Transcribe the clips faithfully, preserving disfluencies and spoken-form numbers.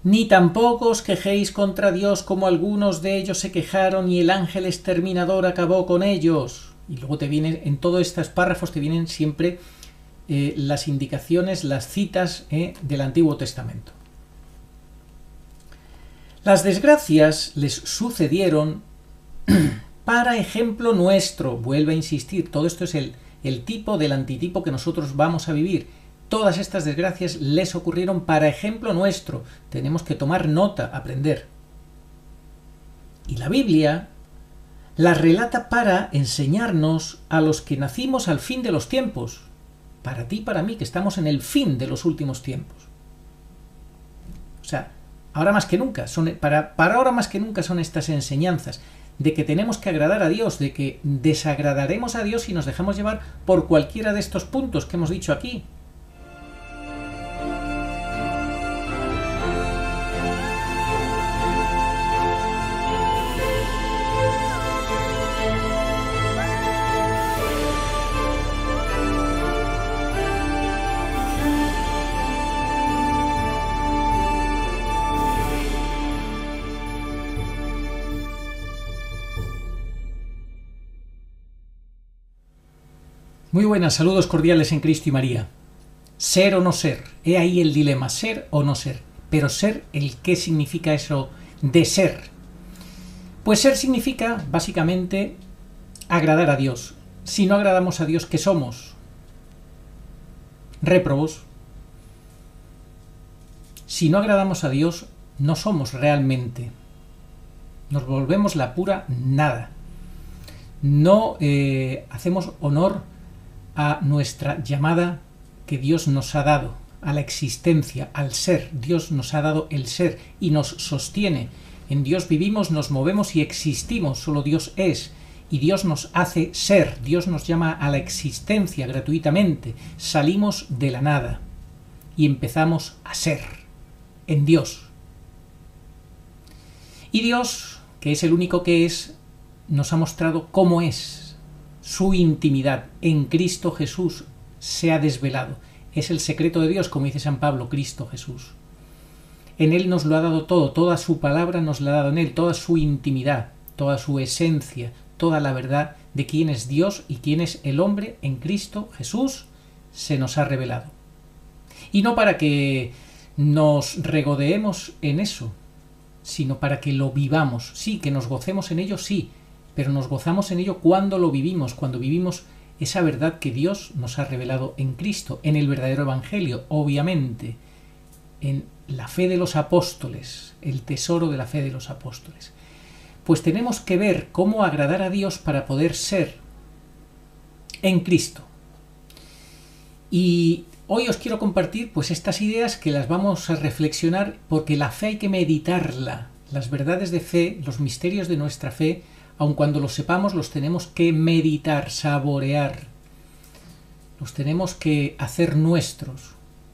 Ni tampoco os quejéis contra Dios como algunos de ellos se quejaron y el ángel exterminador acabó con ellos. Y luego te vienen, en todos estos párrafos te vienen siempre eh, las indicaciones, las citas eh, del Antiguo Testamento. Las desgracias les sucedieron para ejemplo nuestro. Vuelve a insistir, todo esto es el, el tipo del antitipo que nosotros vamos a vivir. Todas estas desgracias les ocurrieron para ejemplo nuestro. Tenemos que tomar nota, aprender. Y la Biblia las relata para enseñarnos a los que nacimos al fin de los tiempos. Para ti y para mí, que estamos en el fin de los últimos tiempos. O sea, ahora más que nunca, son, para, para ahora más que nunca son estas enseñanzas de que tenemos que agradar a Dios, de que desagradaremos a Dios si nos dejamos llevar por cualquiera de estos puntos que hemos dicho aquí. Muy buenas, saludos cordiales en Cristo y María. Ser o no ser, he ahí el dilema, ser o no ser. Pero ser, ¿el qué significa eso de ser? Pues ser significa, básicamente, agradar a Dios. Si no agradamos a Dios, ¿qué somos? Réprobos. Si no agradamos a Dios, no somos realmente. Nos volvemos la pura nada. No eh, hacemos honor a nuestra llamada que Dios nos ha dado, a la existencia, al ser. Dios nos ha dado el ser y nos sostiene. En Dios vivimos, nos movemos y existimos. Solo Dios es. Y Dios nos hace ser. Dios nos llama a la existencia gratuitamente. Salimos de la nada y empezamos a ser en Dios. Y Dios, que es el único que es, nos ha mostrado cómo es. Su intimidad en Cristo Jesús se ha desvelado. Es el secreto de Dios, como dice San Pablo, Cristo Jesús. En Él nos lo ha dado todo, toda su palabra nos la ha dado en Él, toda su intimidad, toda su esencia, toda la verdad de quién es Dios y quién es el hombre en Cristo Jesús se nos ha revelado. Y no para que nos regodeemos en eso, sino para que lo vivamos. Sí, que nos gocemos en ello, sí, pero nos gozamos en ello cuando lo vivimos, cuando vivimos esa verdad que Dios nos ha revelado en Cristo, en el verdadero Evangelio, obviamente, en la fe de los apóstoles, el tesoro de la fe de los apóstoles. Pues tenemos que ver cómo agradar a Dios para poder ser en Cristo. Y hoy os quiero compartir pues estas ideas que las vamos a reflexionar, porque la fe hay que meditarla. Las verdades de fe, los misterios de nuestra fe, aun cuando los sepamos, los tenemos que meditar, saborear. Los tenemos que hacer nuestros.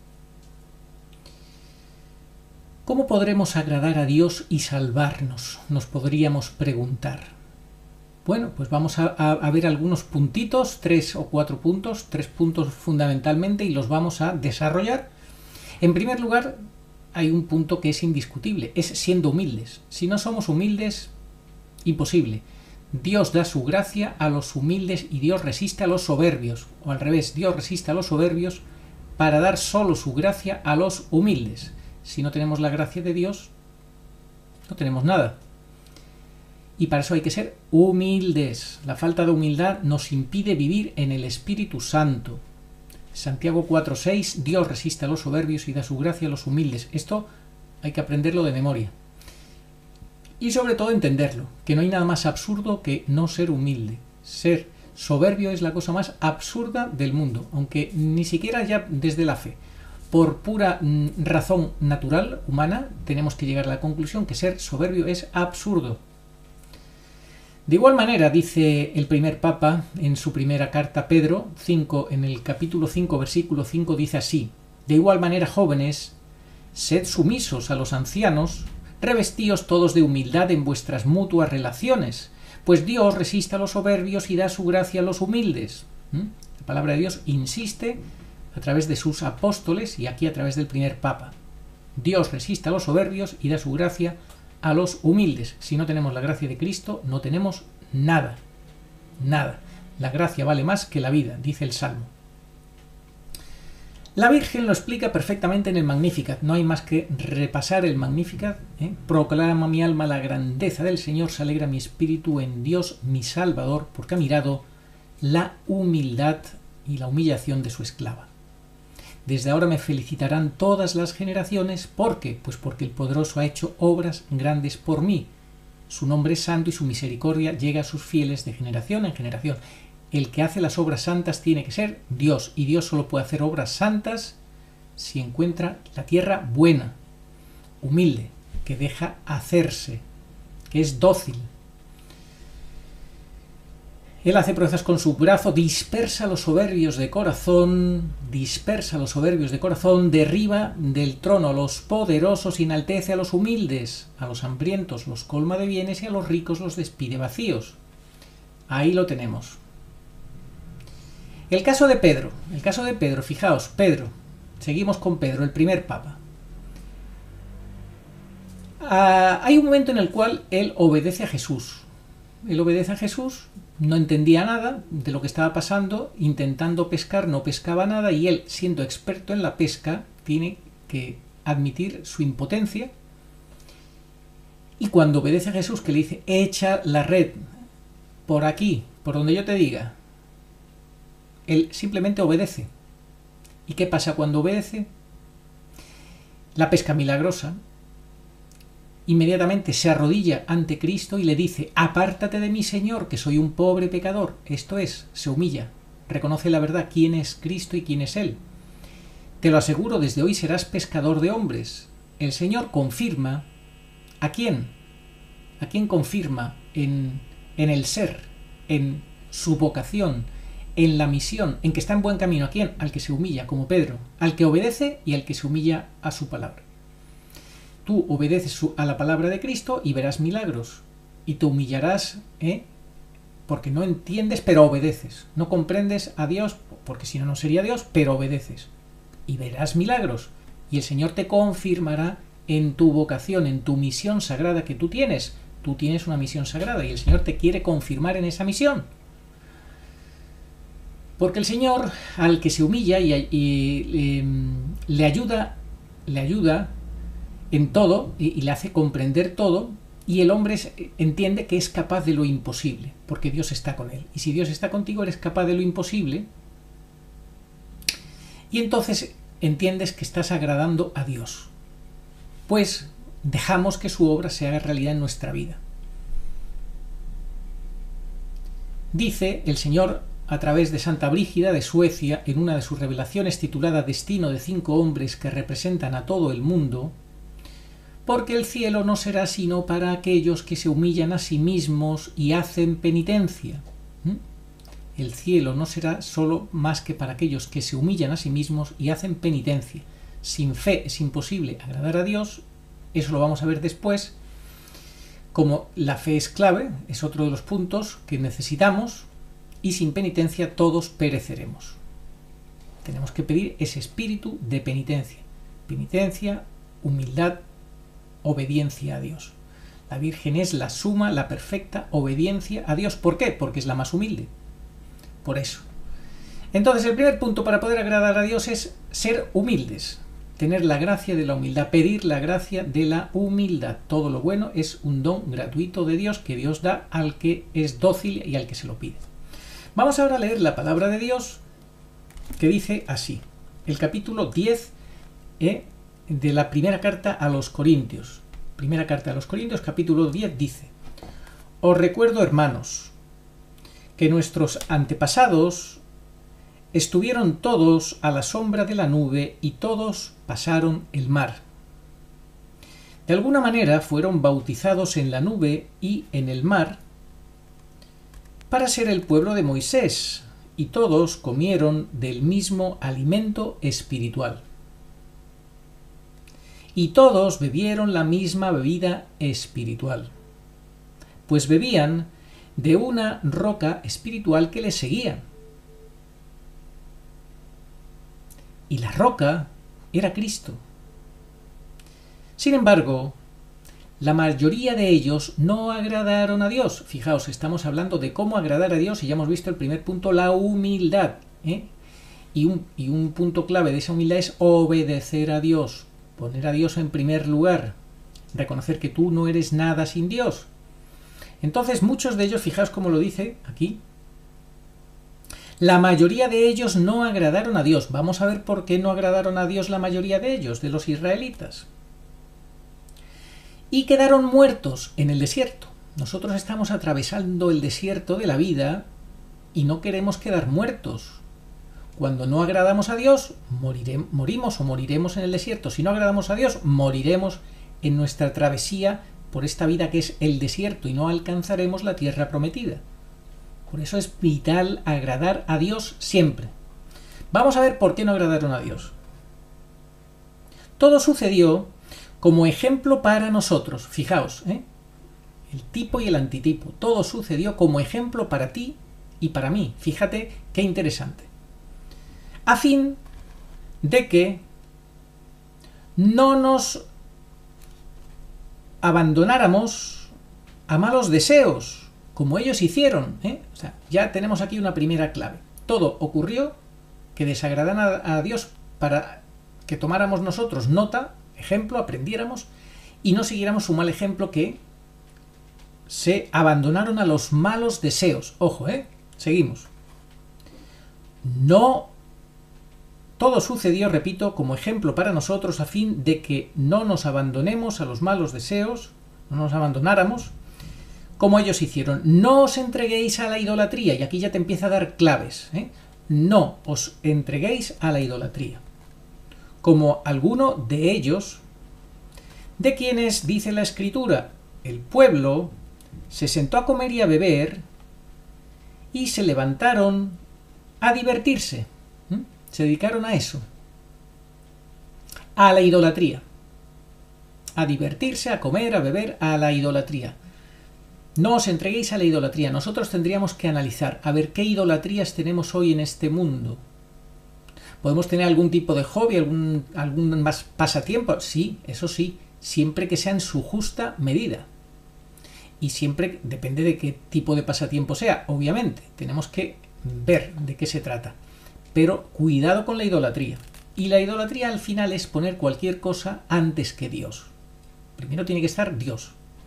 ¿Cómo podremos agradar a Dios y salvarnos? Nos podríamos preguntar. Bueno, pues vamos a, a, a ver algunos puntitos, tres o cuatro puntos, tres puntos fundamentalmente, y los vamos a desarrollar. En primer lugar, hay un punto que es indiscutible, es siendo humildes. Si no somos humildes, imposible. Dios da su gracia a los humildes y Dios resiste a los soberbios. O al revés, Dios resiste a los soberbios para dar solo su gracia a los humildes. Si no tenemos la gracia de Dios, no tenemos nada. Y para eso hay que ser humildes. La falta de humildad nos impide vivir en el Espíritu Santo. Santiago cuatro seis, Dios resiste a los soberbios y da su gracia a los humildes. Esto hay que aprenderlo de memoria. Y sobre todo entenderlo, que no hay nada más absurdo que no ser humilde. Ser soberbio es la cosa más absurda del mundo, aunque ni siquiera ya desde la fe. Por pura mm, razón natural, humana, tenemos que llegar a la conclusión que ser soberbio es absurdo. De igual manera, dice el primer Papa en su primera carta, Pedro cinco, en el capítulo cinco, versículo cinco, dice así: de igual manera, jóvenes, sed sumisos a los ancianos, revestíos todos de humildad en vuestras mutuas relaciones, pues Dios resiste a los soberbios y da su gracia a los humildes. ¿Mm? La palabra de Dios insiste a través de sus apóstoles y aquí a través del primer Papa. Dios resiste a los soberbios y da su gracia a los humildes. Si no tenemos la gracia de Cristo, no tenemos nada. Nada. La gracia vale más que la vida, dice el Salmo. La Virgen lo explica perfectamente en el Magnificat. No hay más que repasar el Magnificat. ¿eh? Proclama mi alma la grandeza del Señor, se alegra mi espíritu en Dios mi Salvador, porque ha mirado la humildad y la humillación de su esclava. Desde ahora me felicitarán todas las generaciones. ¿Por qué? Pues porque el Poderoso ha hecho obras grandes por mí. Su nombre es santo y su misericordia llega a sus fieles de generación en generación. El que hace las obras santas tiene que ser Dios, y Dios solo puede hacer obras santas si encuentra la tierra buena, humilde, que deja hacerse, que es dócil. Él hace proezas con su brazo, dispersa a los soberbios de corazón, dispersa a los soberbios de corazón, derriba del trono a los poderosos, enaltece a los humildes, a los hambrientos los colma de bienes y a los ricos los despide vacíos. Ahí lo tenemos. El caso de Pedro, el caso de Pedro, fijaos, Pedro, seguimos con Pedro, el primer papa. Ah, hay un momento en el cual él obedece a Jesús. Él obedece a Jesús, no entendía nada de lo que estaba pasando, intentando pescar, no pescaba nada, y él, siendo experto en la pesca, tiene que admitir su impotencia. Y cuando obedece a Jesús, que le dice, echa la red por aquí, por donde yo te diga, él simplemente obedece. ¿Y qué pasa cuando obedece? La pesca milagrosa. Inmediatamente se arrodilla ante Cristo y le dice, apártate de mí, Señor, que soy un pobre pecador. Esto es, se humilla, reconoce la verdad, quién es Cristo y quién es Él. Te lo aseguro, desde hoy serás pescador de hombres. El Señor confirma, ¿a quién? ¿A quién confirma en, en el ser, en su vocación, en la misión, en que está en buen camino? ¿A quién? Al que se humilla, como Pedro, al que obedece y al que se humilla a su palabra. Tú obedeces a la palabra de Cristo y verás milagros, y te humillarás, ¿eh? porque no entiendes, pero obedeces. No comprendes a Dios, porque si no, no sería Dios, pero obedeces. Y verás milagros, y el Señor te confirmará en tu vocación, en tu misión sagrada que tú tienes. Tú tienes una misión sagrada y el Señor te quiere confirmar en esa misión. Porque el Señor, al que se humilla y, y, y le ayuda, le ayuda en todo y, y le hace comprender todo, y el hombre es, entiende que es capaz de lo imposible, porque Dios está con él. Y si Dios está contigo, eres capaz de lo imposible, y entonces entiendes que estás agradando a Dios. Pues dejamos que su obra se haga realidad en nuestra vida. Dice el Señor a través de Santa Brígida de Suecia, en una de sus revelaciones titulada Destino de cinco hombres que representan a todo el mundo, porque el cielo no será sino para aquellos que se humillan a sí mismos y hacen penitencia. ¿Mm? El cielo no será solo más que para aquellos que se humillan a sí mismos y hacen penitencia. Sin fe es imposible agradar a Dios, eso lo vamos a ver después. Como la fe es clave, es otro de los puntos que necesitamos, y sin penitencia todos pereceremos. Tenemos que pedir ese espíritu de penitencia. Penitencia, humildad, obediencia a Dios. La Virgen es la suma, la perfecta obediencia a Dios. ¿Por qué? Porque es la más humilde. Por eso. Entonces, el primer punto para poder agradar a Dios es ser humildes. Tener la gracia de la humildad, pedir la gracia de la humildad. Todo lo bueno es un don gratuito de Dios que Dios da al que es dócil y al que se lo pide. Vamos ahora a leer la palabra de Dios, que dice así, el capítulo diez eh, de la primera carta a los Corintios. Primera carta a los Corintios, capítulo diez, dice: Os recuerdo, hermanos, que nuestros antepasados estuvieron todos a la sombra de la nube y todos pasaron el mar. De alguna manera fueron bautizados en la nube y en el mar para ser el pueblo de Moisés, y todos comieron del mismo alimento espiritual. Y todos bebieron la misma bebida espiritual, pues bebían de una roca espiritual que les seguía. Y la roca era Cristo. Sin embargo, la mayoría de ellos no agradaron a Dios. Fijaos, estamos hablando de cómo agradar a Dios y ya hemos visto el primer punto, la humildad, ¿eh? Y un, y un punto clave de esa humildad es obedecer a Dios, poner a Dios en primer lugar, reconocer que tú no eres nada sin Dios. Entonces muchos de ellos, fijaos cómo lo dice aquí, la mayoría de ellos no agradaron a Dios. Vamos a ver por qué no agradaron a Dios la mayoría de ellos, de los israelitas. Y quedaron muertos en el desierto. Nosotros estamos atravesando el desierto de la vida y no queremos quedar muertos. Cuando no agradamos a Dios, moriremos, morimos o moriremos en el desierto. Si no agradamos a Dios, moriremos en nuestra travesía por esta vida que es el desierto y no alcanzaremos la tierra prometida. Por eso es vital agradar a Dios siempre. Vamos a ver por qué no agradaron a Dios. Todo sucedió como ejemplo para nosotros. Fijaos, ¿eh? El tipo y el antitipo. Todo sucedió como ejemplo para ti y para mí. Fíjate qué interesante. A fin de que no nos abandonáramos a malos deseos, como ellos hicieron, ¿eh? O sea, ya tenemos aquí una primera clave. Todo ocurrió que desagradaran a, a Dios para que tomáramos nosotros nota, ejemplo, aprendiéramos y no siguiéramos su mal ejemplo, que se abandonaron a los malos deseos. Ojo, ¿eh? Seguimos. No, todo sucedió, repito, como ejemplo para nosotros a fin de que no nos abandonemos a los malos deseos, no nos abandonáramos, como ellos hicieron. No os entreguéis a la idolatría, y aquí ya te empieza a dar claves, ¿eh? No os entreguéis a la idolatría, como alguno de ellos, de quienes dice la Escritura, el pueblo se sentó a comer y a beber y se levantaron a divertirse. ¿Mm? Se dedicaron a eso, a la idolatría, a divertirse, a comer, a beber, a la idolatría. No os entreguéis a la idolatría. Nosotros tendríamos que analizar, a ver qué idolatrías tenemos hoy en este mundo. ¿Podemos tener algún tipo de hobby, algún, algún más pasatiempo? Sí, eso sí, siempre que sea en su justa medida. Y siempre depende de qué tipo de pasatiempo sea, obviamente. Tenemos que ver de qué se trata. Pero cuidado con la idolatría. Y la idolatría al final es poner cualquier cosa antes que Dios. Primero tiene que estar Dios.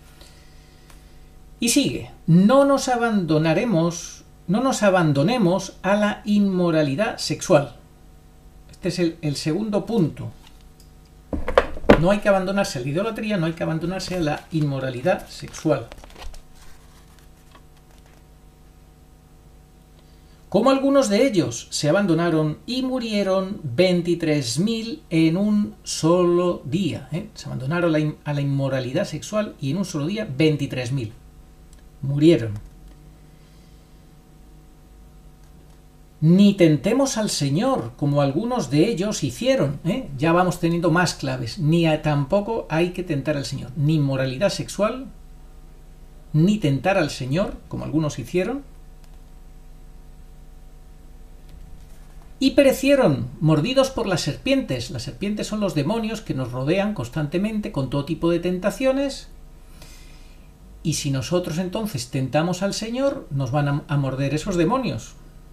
Y sigue, no nos abandonaremos, no nos abandonemos a la inmoralidad sexual. Este es el, el segundo punto. No hay que abandonarse a la idolatría, no hay que abandonarse a la inmoralidad sexual. Como algunos de ellos se abandonaron y murieron veintitrés mil en un solo día. ¿eh? Se abandonaron a la, a la inmoralidad sexual y en un solo día veintitrés mil. Murieron. Ni tentemos al Señor, como algunos de ellos hicieron. ¿eh? Ya vamos teniendo más claves. Ni a, tampoco hay que tentar al Señor. Ni inmoralidad sexual, ni tentar al Señor, como algunos hicieron. Y perecieron, mordidos por las serpientes. Las serpientes son los demonios que nos rodean constantemente con todo tipo de tentaciones. Y si nosotros entonces tentamos al Señor, nos van a, a morder esos demonios.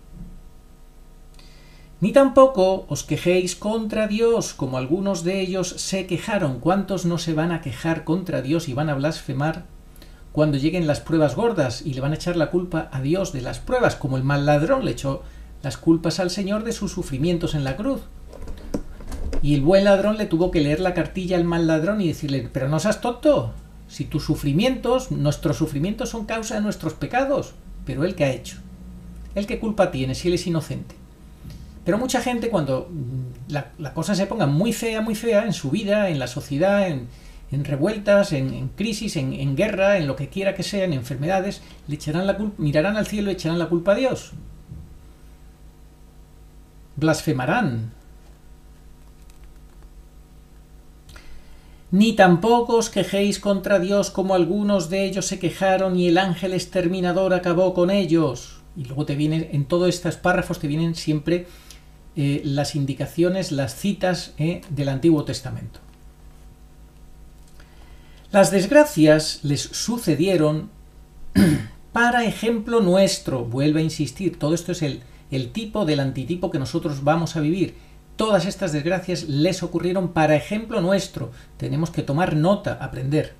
Ni tampoco os quejéis contra Dios, como algunos de ellos se quejaron. ¿Cuántos no se van a quejar contra Dios y van a blasfemar cuando lleguen las pruebas gordas y le van a echar la culpa a Dios de las pruebas? Como el mal ladrón le echó las culpas al Señor de sus sufrimientos en la cruz. Y el buen ladrón le tuvo que leer la cartilla al mal ladrón y decirle, pero no seas tonto. Si tus sufrimientos, nuestros sufrimientos son causa de nuestros pecados, pero ¿él qué ha hecho? ¿Él qué culpa tiene si él es inocente? Pero mucha gente, cuando la, la cosa se ponga muy fea, muy fea en su vida, en la sociedad, en, en revueltas, en, en crisis, en, en guerra, en lo que quiera que sea, en enfermedades, le echarán la culpa, mirarán al cielo y echarán la culpa a Dios. Blasfemarán. Ni tampoco os quejéis contra Dios como algunos de ellos se quejaron y el ángel exterminador acabó con ellos. Y luego te vienen, en todos estos párrafos te vienen siempre eh, las indicaciones, las citas eh, del Antiguo Testamento. Las desgracias les sucedieron para ejemplo nuestro. Vuelve a insistir, todo esto es el, el tipo del antitipo que nosotros vamos a vivir. Todas estas desgracias les ocurrieron para ejemplo nuestro. Tenemos que tomar nota, aprender.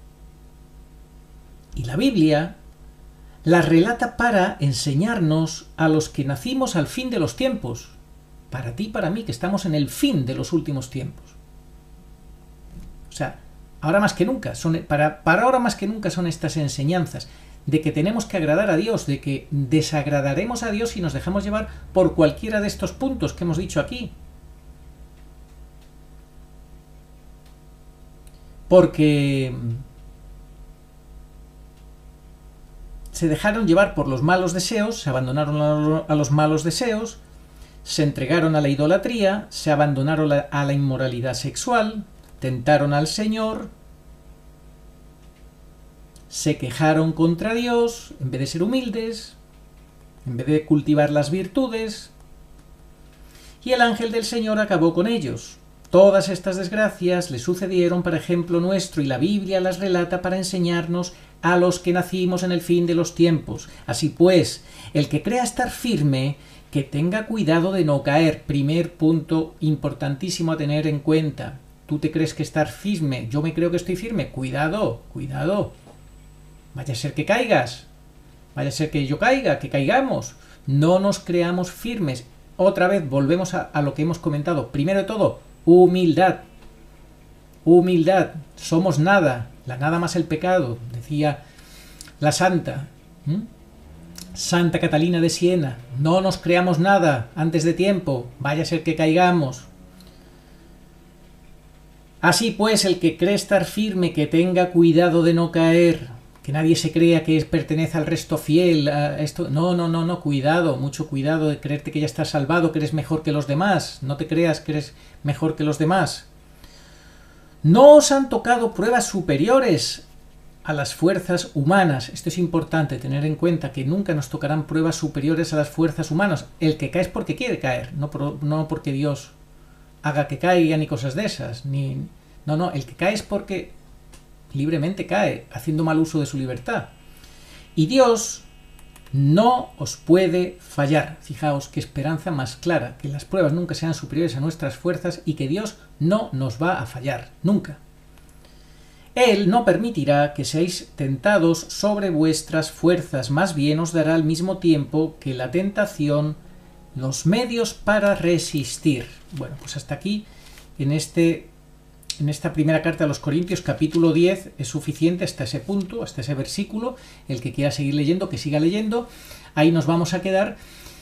Y la Biblia las relata para enseñarnos a los que nacimos al fin de los tiempos. Para ti y para mí, que estamos en el fin de los últimos tiempos. O sea, ahora más que nunca, son, para, para ahora más que nunca son estas enseñanzas de que tenemos que agradar a Dios, de que desagradaremos a Dios si nos dejamos llevar por cualquiera de estos puntos que hemos dicho aquí. Porque se dejaron llevar por los malos deseos, se abandonaron a los malos deseos, se entregaron a la idolatría, se abandonaron a la inmoralidad sexual, tentaron al Señor, se quejaron contra Dios, en vez de ser humildes, en vez de cultivar las virtudes, y el ángel del Señor acabó con ellos. Todas estas desgracias le sucedieron para ejemplo nuestro, y la Biblia las relata para enseñarnos a los que nacimos en el fin de los tiempos. Así pues, el que crea estar firme, que tenga cuidado de no caer. Primer punto importantísimo a tener en cuenta. Tú te crees que estar firme, yo me creo que estoy firme. Cuidado, cuidado. Vaya a ser que caigas, vaya a ser que yo caiga, que caigamos. No nos creamos firmes. Otra vez volvemos a, a lo que hemos comentado. Primero de todo, humildad. Humildad. Somos nada. La nada más el pecado, decía la santa. ¿Mm? Santa Catalina de Siena. No nos creamos nada antes de tiempo. Vaya a ser que caigamos. Así pues, el que cree estar firme, que tenga cuidado de no caer. Que nadie se crea que pertenece al resto fiel a esto. No, no, no, no, cuidado, mucho cuidado de creerte que ya estás salvado, que eres mejor que los demás. No te creas que eres mejor que los demás. No os han tocado pruebas superiores a las fuerzas humanas. Esto es importante, tener en cuenta que nunca nos tocarán pruebas superiores a las fuerzas humanas. El que cae es porque quiere caer, no, por, no porque Dios haga que caiga ni cosas de esas. Ni, no, no, el que cae es porque libremente cae, haciendo mal uso de su libertad. Y Dios no os puede fallar. Fijaos qué esperanza más clara, que las pruebas nunca sean superiores a nuestras fuerzas y que Dios no nos va a fallar, nunca. Él no permitirá que seáis tentados sobre vuestras fuerzas, más bien os dará al mismo tiempo que la tentación los medios para resistir. Bueno, pues hasta aquí en este En esta primera carta a los Corintios, capítulo diez, es suficiente hasta ese punto, hasta ese versículo. El que quiera seguir leyendo, que siga leyendo. Ahí nos vamos a quedar.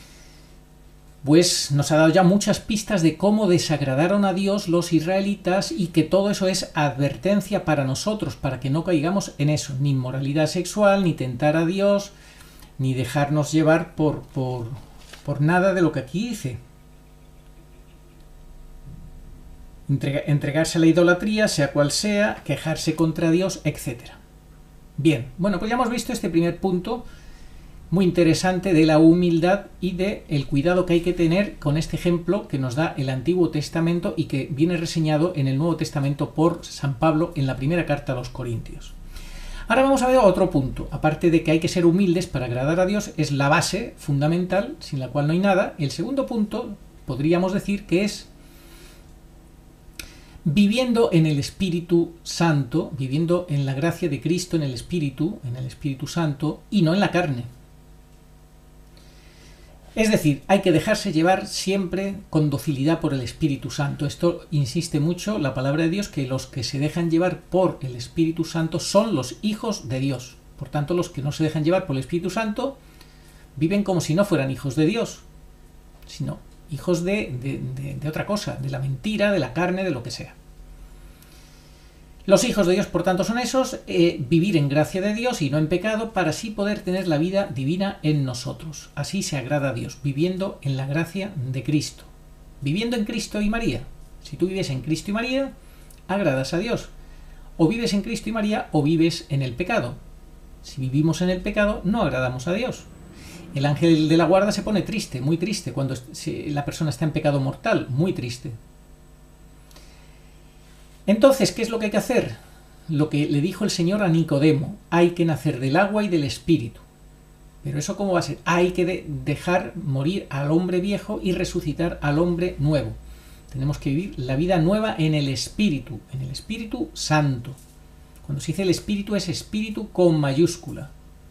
Pues nos ha dado ya muchas pistas de cómo desagradaron a Dios los israelitas y que todo eso es advertencia para nosotros, para que no caigamos en eso. Ni inmoralidad sexual, ni tentar a Dios, ni dejarnos llevar por, por, por nada de lo que aquí dice. Entregarse a la idolatría, sea cual sea, quejarse contra Dios, etcétera. Bien, bueno, pues ya hemos visto este primer punto muy interesante de la humildad y de el cuidado que hay que tener con este ejemplo que nos da el Antiguo Testamento y que viene reseñado en el Nuevo Testamento por San Pablo en la primera carta a los Corintios. Ahora vamos a ver otro punto. Aparte de que hay que ser humildes para agradar a Dios, es la base fundamental, sin la cual no hay nada. El segundo punto, podríamos decir que es viviendo en el Espíritu Santo, viviendo en la gracia de Cristo, en el Espíritu, en el Espíritu Santo, y no en la carne. Es decir, hay que dejarse llevar siempre con docilidad por el Espíritu Santo. Esto insiste mucho la palabra de Dios, que los que se dejan llevar por el Espíritu Santo son los hijos de Dios. Por tanto, los que no se dejan llevar por el Espíritu Santo viven como si no fueran hijos de Dios, sino hijos de, de, de, de otra cosa, de la mentira, de la carne, de lo que sea. Los hijos de Dios, por tanto, son esos, eh, vivir en gracia de Dios y no en pecado, para así poder tener la vida divina en nosotros. Así se agrada a Dios, viviendo en la gracia de Cristo. Viviendo en Cristo y María. Si tú vives en Cristo y María, agradas a Dios. O vives en Cristo y María, o vives en el pecado. Si vivimos en el pecado, no agradamos a Dios. El ángel de la guarda se pone triste, muy triste, cuando la persona está en pecado mortal, muy triste. Entonces, ¿qué es lo que hay que hacer? lo que le dijo el Señor a Nicodemo: hay que nacer del agua y del Espíritu. Pero ¿eso cómo va a ser? Hay que de dejar morir al hombre viejo y resucitar al hombre nuevo. Tenemos que vivir la vida nueva en el Espíritu, en el Espíritu Santo. Cuando se dice el Espíritu, es Espíritu con mayúscula.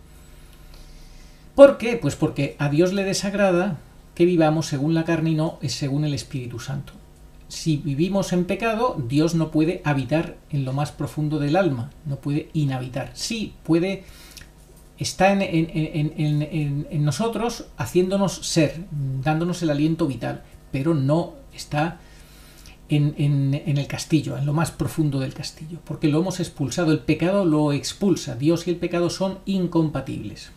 ¿Por qué? Pues porque a Dios le desagrada que vivamos según la carne y no según el Espíritu Santo. Si vivimos en pecado, Dios no puede habitar en lo más profundo del alma, no puede inhabitar. Sí, puede, está en, en, en, en, en, en nosotros haciéndonos ser, dándonos el aliento vital, pero no está en, en, en el castillo, en lo más profundo del castillo, porque lo hemos expulsado. El pecado lo expulsa. Dios y el pecado son incompatibles.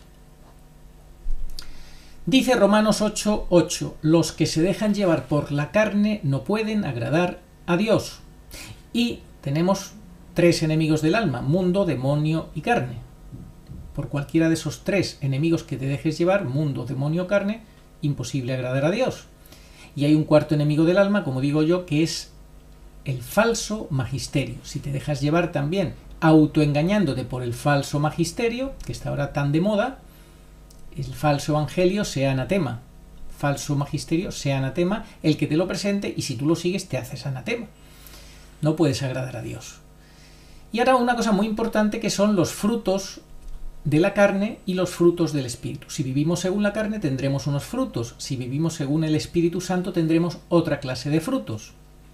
Dice Romanos ocho ocho, los que se dejan llevar por la carne no pueden agradar a Dios. Y tenemos tres enemigos del alma: mundo, demonio y carne. Por cualquiera de esos tres enemigos que te dejes llevar, mundo, demonio, carne, imposible agradar a Dios. Y hay un cuarto enemigo del alma, como digo yo, que es el falso magisterio. Si te dejas llevar también autoengañándote por el falso magisterio, que está ahora tan de moda, el falso evangelio sea anatema, falso magisterio sea anatema, el que te lo presente, y si tú lo sigues te haces anatema. No puedes agradar a Dios. Y ahora una cosa muy importante, que son los frutos de la carne y los frutos del Espíritu. Si vivimos según la carne tendremos unos frutos, si vivimos según el Espíritu Santo tendremos otra clase de frutos.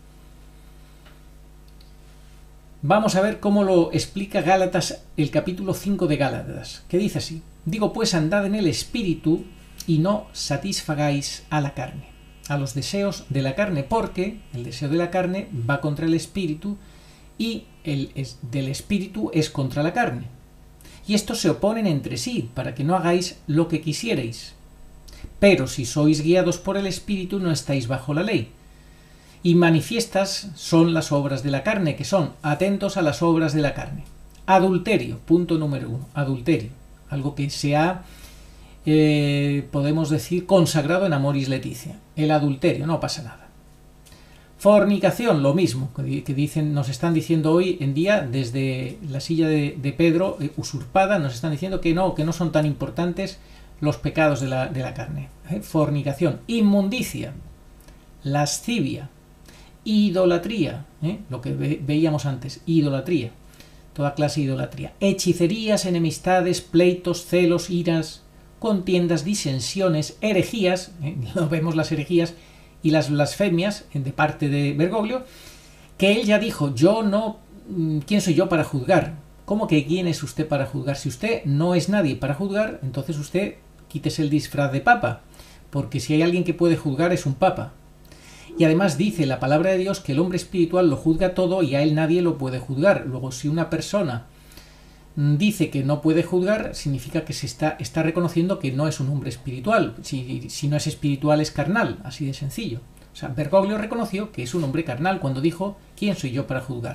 Vamos a ver cómo lo explica Gálatas, el capítulo cinco de Gálatas, que dice así: digo pues, andad en el Espíritu y no satisfagáis a la carne, a los deseos de la carne, porque el deseo de la carne va contra el Espíritu y el es, del Espíritu es contra la carne. Y estos se oponen entre sí, para que no hagáis lo que quisierais. Pero si sois guiados por el Espíritu, no estáis bajo la ley. Y manifiestas son las obras de la carne, que son, atentos a las obras de la carne. Adulterio, punto número uno, adulterio. Algo que se ha, eh, podemos decir, consagrado en Amoris Laetitia. El adulterio, no pasa nada. Fornicación, lo mismo, que dicen, nos están diciendo hoy en día, desde la silla de, de Pedro, eh, usurpada, nos están diciendo que no, que no son tan importantes los pecados de la, de la carne. ¿Eh? Fornicación, inmundicia, lascivia, idolatría, ¿eh? Lo que ve, veíamos antes, idolatría, toda clase de idolatría, hechicerías, enemistades, pleitos, celos, iras, contiendas, disensiones, herejías, ¿eh? Lo vemos las herejías y las blasfemias de parte de Bergoglio, que él ya dijo: yo no, ¿quién soy yo para juzgar? ¿Cómo que quién es usted para juzgar? Si usted no es nadie para juzgar, entonces usted quítese el disfraz de papa, porque si hay alguien que puede juzgar es un papa. Y además dice la palabra de Dios que el hombre espiritual lo juzga todo y a él nadie lo puede juzgar. Luego, si una persona dice que no puede juzgar, significa que se está, está reconociendo que no es un hombre espiritual. Si, si no es espiritual, es carnal, así de sencillo. O sea, Bergoglio reconoció que es un hombre carnal cuando dijo: ¿quién soy yo para juzgar?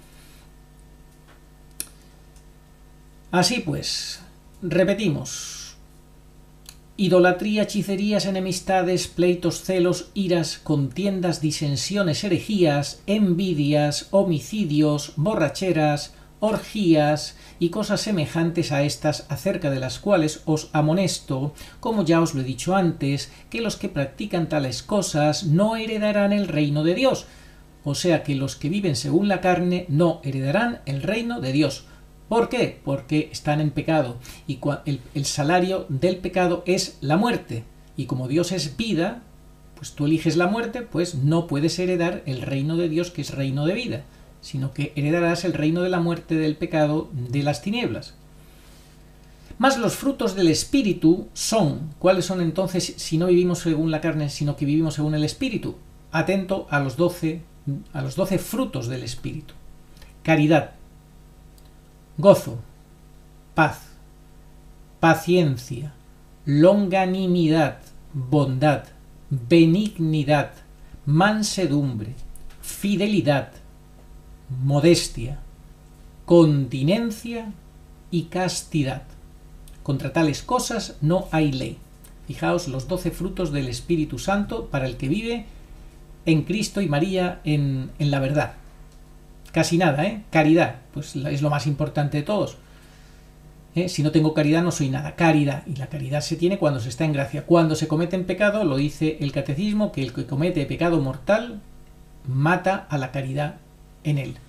Así pues, repetimos: idolatría, hechicerías, enemistades, pleitos, celos, iras, contiendas, disensiones, herejías, envidias, homicidios, borracheras, orgías y cosas semejantes a estas, acerca de las cuales os amonesto, como ya os lo he dicho antes, que los que practican tales cosas no heredarán el reino de Dios. O sea que los que viven según la carne no heredarán el reino de Dios. ¿Por qué? Porque están en pecado, y el, el salario del pecado es la muerte, y como Dios es vida, pues tú eliges la muerte, pues no puedes heredar el reino de Dios, que es reino de vida, sino que heredarás el reino de la muerte, del pecado, de las tinieblas. Más los frutos del Espíritu son, ¿cuáles son entonces si no vivimos según la carne, sino que vivimos según el Espíritu? Atento a los doce, a los doce frutos del Espíritu. Caridad, gozo, paz, paciencia, longanimidad, bondad, benignidad, mansedumbre, fidelidad, modestia, continencia y castidad. Contra tales cosas no hay ley. Fijaos los doce frutos del Espíritu Santo para el que vive en Cristo y María en, en la verdad. casi nada, ¿eh? Caridad, pues es lo más importante de todos. ¿Eh? Si no tengo caridad no soy nada. Caridad. Y la caridad se tiene cuando se está en gracia. Cuando se comete en pecado, lo dice el catecismo, que el que comete pecado mortal mata a la caridad en él.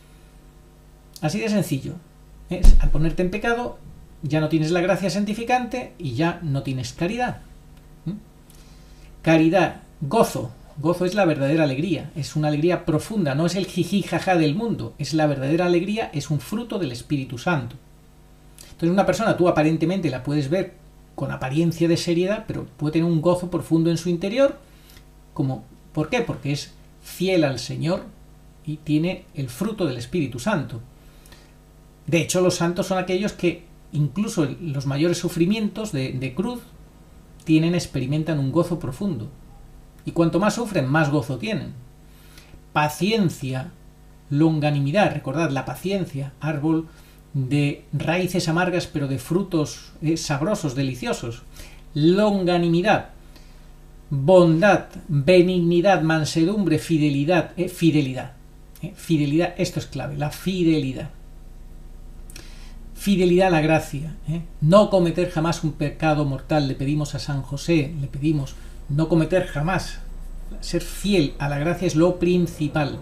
Así de sencillo. ¿Eh? Al ponerte en pecado ya no tienes la gracia santificante y ya no tienes caridad. ¿Eh? Caridad, gozo. Gozo es la verdadera alegría. Es una alegría profunda. No es el jiji jaja del mundo. Es la verdadera alegría. Es un fruto del Espíritu Santo. Entonces una persona tú aparentemente la puedes ver con apariencia de seriedad, pero puede tener un gozo profundo en su interior. Como, ¿por qué? Porque es fiel al Señor y tiene el fruto del Espíritu Santo. De hecho, los santos son aquellos que incluso los mayores sufrimientos de, de cruz tienen, experimentan un gozo profundo. Y cuanto más sufren, más gozo tienen. Paciencia, longanimidad, recordad, la paciencia, árbol de raíces amargas pero de frutos eh, sabrosos, deliciosos. Longanimidad, bondad, benignidad, mansedumbre, fidelidad, eh, fidelidad, eh, fidelidad, esto es clave, la fidelidad. Fidelidad a la gracia, eh. No cometer jamás un pecado mortal, le pedimos a San José, le pedimos no cometer jamás, ser fiel a la gracia es lo principal.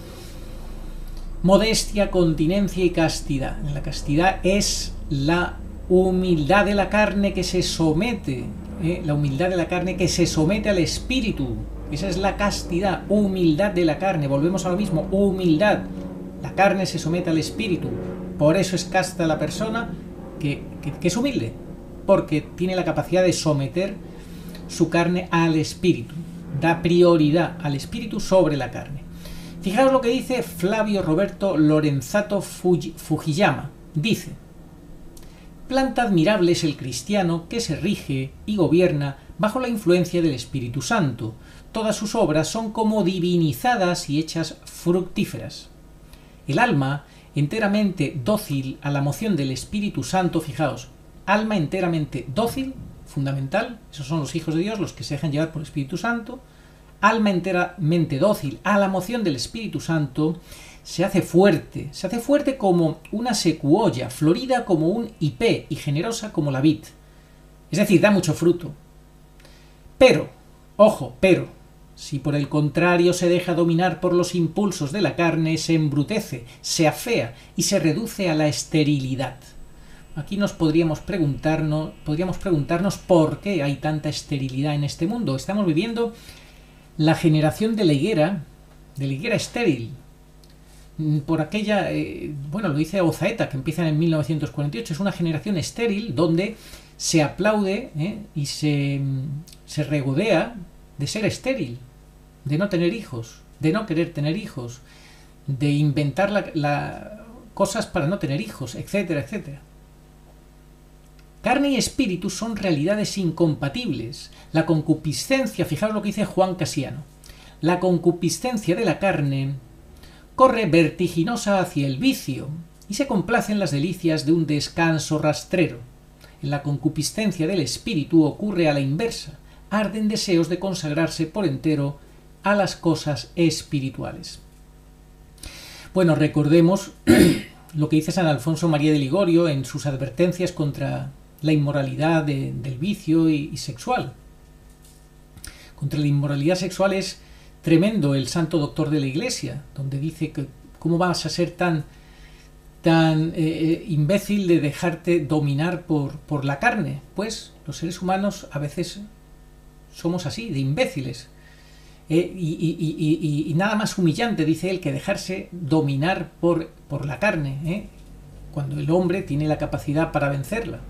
Modestia, continencia y castidad. La castidad es la humildad de la carne que se somete, ¿eh? la humildad de la carne que se somete al espíritu. Esa es la castidad, humildad de la carne. Volvemos a lo mismo, humildad. La carne se somete al espíritu. Por eso es casta la persona que, que, que es humilde, porque tiene la capacidad de someter su carne al espíritu. Da prioridad al espíritu sobre la carne. Fijaos lo que dice Flavio Roberto Lorenzato Fujiyama. Dice: planta admirable es el cristiano que se rige y gobierna bajo la influencia del Espíritu Santo. Todas sus obras son como divinizadas y hechas fructíferas. El alma, enteramente dócil a la moción del Espíritu Santo, fijaos, alma enteramente dócil, fundamental, esos son los hijos de Dios, los que se dejan llevar por el Espíritu Santo. Alma enteramente dócil a la moción del Espíritu Santo, se hace fuerte, se hace fuerte como una secuoya, florida como un hipé y generosa como la vid. Es decir, da mucho fruto. Pero, ojo, pero, si por el contrario se deja dominar por los impulsos de la carne, se embrutece, se afea y se reduce a la esterilidad. Aquí nos podríamos preguntarnos, podríamos preguntarnos por qué hay tanta esterilidad en este mundo. Estamos viviendo la generación de la higuera, de la higuera estéril, por aquella, eh, bueno, lo dice Ozaeta, que empieza en mil novecientos cuarenta y ocho, es una generación estéril donde se aplaude eh, y se, se regodea de ser estéril, de no tener hijos, de no querer tener hijos, de inventar la, la, cosas para no tener hijos, etcétera, etcétera. Carne y espíritu son realidades incompatibles. La concupiscencia, fijaos lo que dice Juan Casiano, la concupiscencia de la carne corre vertiginosa hacia el vicio y se complace en las delicias de un descanso rastrero. En la concupiscencia del espíritu ocurre a la inversa, arden deseos de consagrarse por entero a las cosas espirituales. Bueno, recordemos lo que dice San Alfonso María de Ligorio en sus advertencias contra la inmoralidad de, del vicio y, y sexual. Contra la inmoralidad sexual es tremendo el santo doctor de la Iglesia, donde dice que cómo vas a ser tan, tan eh, imbécil de dejarte dominar por, por la carne. Pues los seres humanos a veces somos así, de imbéciles. Eh, y, y, y, y, y nada más humillante, dice él, que dejarse dominar por, por la carne, ¿eh? cuando el hombre tiene la capacidad para vencerla.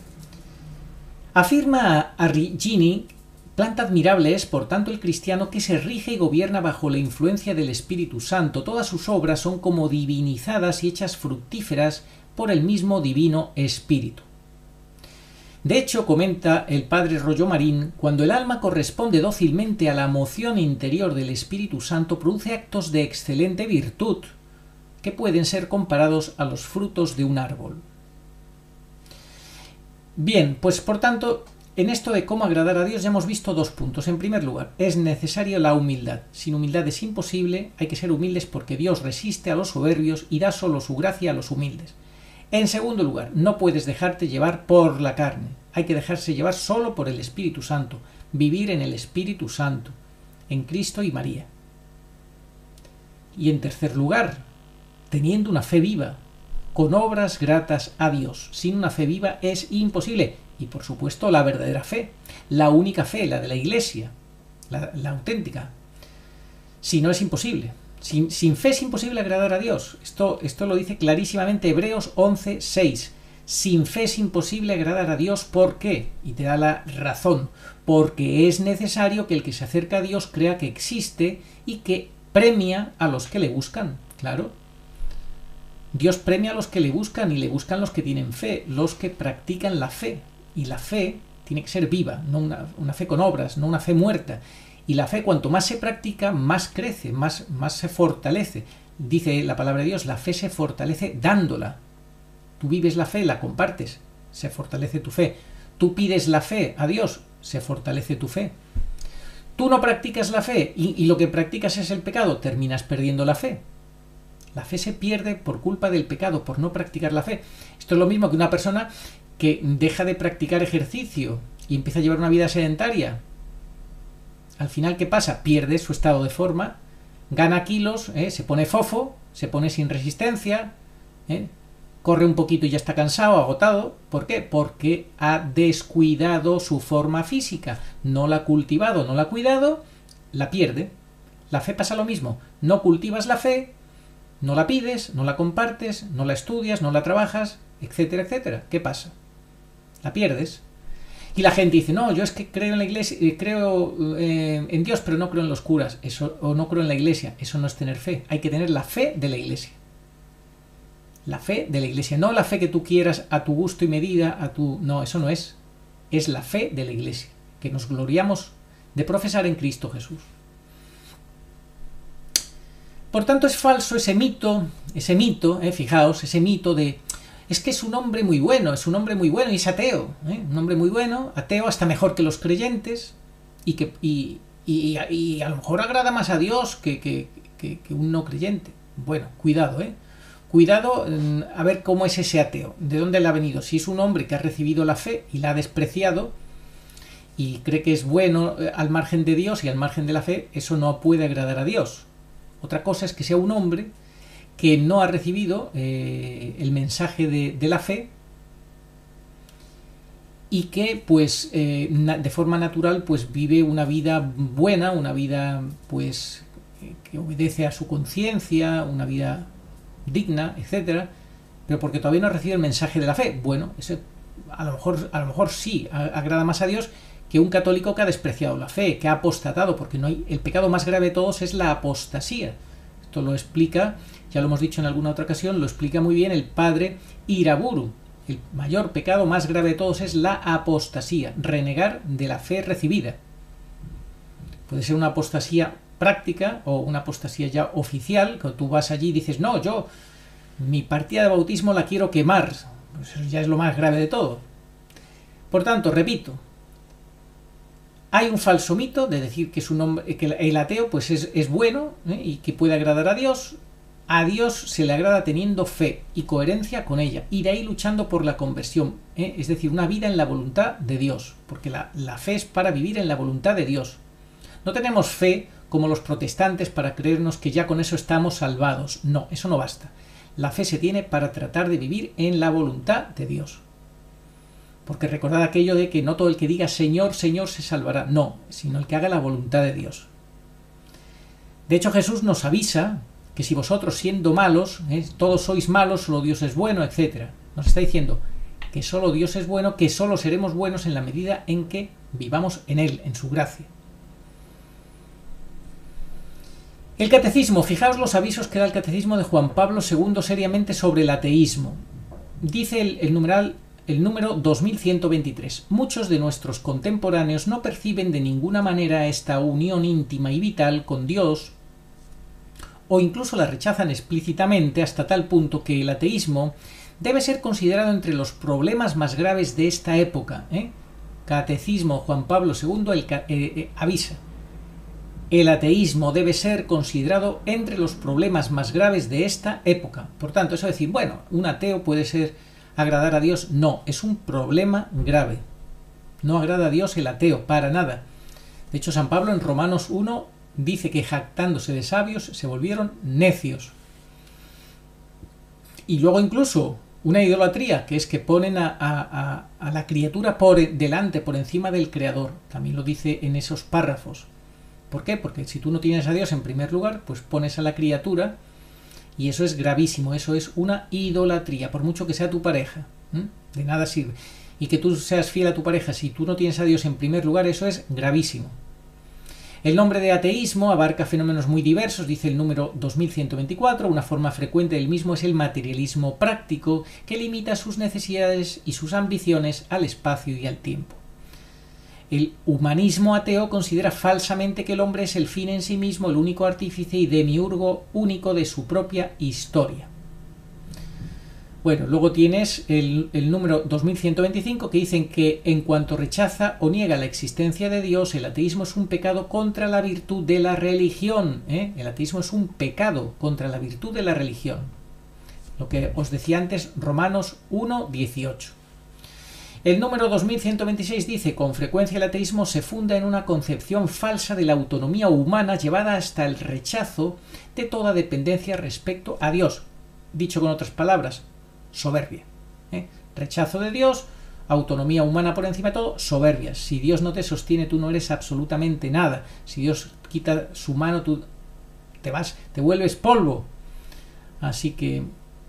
Afirma Arrigini: planta admirable es, por tanto, el cristiano que se rige y gobierna bajo la influencia del Espíritu Santo. Todas sus obras son como divinizadas y hechas fructíferas por el mismo divino Espíritu. De hecho, comenta el padre Rollo Marín, cuando el alma corresponde dócilmente a la moción interior del Espíritu Santo, produce actos de excelente virtud que pueden ser comparados a los frutos de un árbol. Bien, pues por tanto, en esto de cómo agradar a Dios ya hemos visto dos puntos. En primer lugar, es necesario la humildad. Sin humildad es imposible, hay que ser humildes porque Dios resiste a los soberbios y da solo su gracia a los humildes. En segundo lugar, no puedes dejarte llevar por la carne. Hay que dejarse llevar solo por el Espíritu Santo. Vivir en el Espíritu Santo, en Cristo y María. Y en tercer lugar, teniendo una fe viva, con obras gratas a Dios. Sin una fe viva es imposible. Y por supuesto la verdadera fe, la única fe, la de la Iglesia, la, la auténtica. Si no es imposible. Sin, sin fe es imposible agradar a Dios. Esto, esto lo dice clarísimamente Hebreos once, seis. Sin fe es imposible agradar a Dios. ¿Por qué? Y te da la razón. Porque es necesario que el que se acerca a Dios crea que existe y que premia a los que le buscan. Claro. Dios premia a los que le buscan y le buscan los que tienen fe, los que practican la fe. Y la fe tiene que ser viva, no una, una fe con obras, no una fe muerta. Y la fe, cuanto más se practica, más crece, más, más se fortalece. Dice la palabra de Dios, la fe se fortalece dándola. Tú vives la fe, la compartes, se fortalece tu fe. Tú pides la fe a Dios, se fortalece tu fe. Tú no practicas la fe y, y lo que practicas es el pecado, terminas perdiendo la fe. La fe se pierde por culpa del pecado, por no practicar la fe. Esto es lo mismo que una persona que deja de practicar ejercicio y empieza a llevar una vida sedentaria. Al final, ¿qué pasa? Pierde su estado de forma, gana kilos, ¿eh? Se pone fofo, se pone sin resistencia, ¿eh? Corre un poquito y ya está cansado, agotado. ¿Por qué? Porque ha descuidado su forma física. No la ha cultivado, no la ha cuidado, la pierde. La fe pasa lo mismo. No cultivas la fe, no la pides, no la compartes, no la estudias, no la trabajas, etcétera, etcétera. ¿Qué pasa? La pierdes. Y la gente dice, no, yo es que creo en la iglesia, creo eh, en Dios, pero no creo en los curas, eso, o no creo en la iglesia. Eso no es tener fe. Hay que tener la fe de la iglesia. La fe de la iglesia, no la fe que tú quieras a tu gusto y medida, a tu... No, eso no es. Es la fe de la iglesia, que nos gloriamos de profesar en Cristo Jesús. Por tanto, es falso ese mito, ese mito, eh, fijaos, ese mito de... Es que es un hombre muy bueno, es un hombre muy bueno y es ateo. ¿eh? Un hombre muy bueno, ateo, hasta mejor que los creyentes y que y, y, y a lo mejor agrada más a Dios que, que, que, que un no creyente. Bueno, cuidado, ¿eh? Cuidado a ver cómo es ese ateo, de dónde le ha venido. Si es un hombre que ha recibido la fe y la ha despreciado y cree que es bueno al margen de Dios y al margen de la fe, eso no puede agradar a Dios. Otra cosa es que sea un hombre que no ha recibido eh, el mensaje de, de la fe y que pues eh, de forma natural pues vive una vida buena, una vida pues que obedece a su conciencia, una vida digna, etcétera, pero porque todavía no ha recibido el mensaje de la fe. Bueno, eso a lo mejor, a lo mejor sí agrada más a Dios que un católico que ha despreciado la fe, que ha apostatado, porque no hay, el pecado más grave de todos es la apostasía. Esto lo explica, ya lo hemos dicho en alguna otra ocasión, lo explica muy bien el padre Iraburu. El mayor pecado más grave de todos es la apostasía, renegar de la fe recibida. Puede ser una apostasía práctica o una apostasía ya oficial, que tú vas allí y dices, no, yo mi partida de bautismo la quiero quemar. Pues eso ya es lo más grave de todo. Por tanto, repito, hay un falso mito de decir que, es un hombre, que el ateo pues es, es bueno ¿eh? y que puede agradar a Dios. A Dios se le agrada teniendo fe y coherencia con ella, y de ahí luchando por la conversión, ¿eh? es decir, una vida en la voluntad de Dios, porque la, la fe es para vivir en la voluntad de Dios. No tenemos fe como los protestantes para creernos que ya con eso estamos salvados. No, eso no basta. La fe se tiene para tratar de vivir en la voluntad de Dios. Porque recordad aquello de que no todo el que diga Señor, Señor se salvará. No, sino el que haga la voluntad de Dios. De hecho, Jesús nos avisa que si vosotros siendo malos, ¿eh? todos sois malos, solo Dios es bueno, etcétera. Nos está diciendo que solo Dios es bueno, que solo seremos buenos en la medida en que vivamos en Él, en su gracia. El catecismo, fijaos los avisos que da el catecismo de Juan Pablo segundo seriamente sobre el ateísmo. Dice el, el numeral El número dos mil ciento veintitrés. Muchos de nuestros contemporáneos no perciben de ninguna manera esta unión íntima y vital con Dios, o incluso la rechazan explícitamente hasta tal punto que el ateísmo debe ser considerado entre los problemas más graves de esta época. ¿eh? Catecismo Juan Pablo segundo el, eh, eh, avisa: el ateísmo debe ser considerado entre los problemas más graves de esta época. Por tanto, eso de decir, bueno, un ateo puede ser agradar a Dios, no, es un problema grave. No agrada a Dios el ateo, para nada. De hecho, San Pablo en Romanos uno dice que jactándose de sabios se volvieron necios. Y luego incluso una idolatría, que es que ponen a, a, a la criatura por delante, por encima del Creador. También lo dice en esos párrafos. ¿Por qué? Porque si tú no tienes a Dios en primer lugar, pues pones a la criatura, y eso es gravísimo, eso es una idolatría, por mucho que sea tu pareja. ¿Mm? De nada sirve. Y que tú seas fiel a tu pareja, si tú no tienes a Dios en primer lugar, eso es gravísimo. El nombre de ateísmo abarca fenómenos muy diversos, dice el número dos mil ciento veinticuatro. Una forma frecuente del mismo es el materialismo práctico, que limita sus necesidades y sus ambiciones al espacio y al tiempo. El humanismo ateo considera falsamente que el hombre es el fin en sí mismo, el único artífice y demiurgo único de su propia historia. Bueno, luego tienes el, el número dos mil ciento veinticinco, que dicen que en cuanto rechaza o niega la existencia de Dios, el ateísmo es un pecado contra la virtud de la religión. ¿eh? El ateísmo es un pecado contra la virtud de la religión. Lo que os decía antes, Romanos uno, dieciocho. El número dos mil ciento veintiséis dice: con frecuencia el ateísmo se funda en una concepción falsa de la autonomía humana llevada hasta el rechazo de toda dependencia respecto a Dios. Dicho con otras palabras, soberbia. ¿eh? Rechazo de Dios, autonomía humana por encima de todo, soberbia. Si Dios no te sostiene, tú no eres absolutamente nada. Si Dios quita su mano, tú te vas, te vuelves polvo. Así que,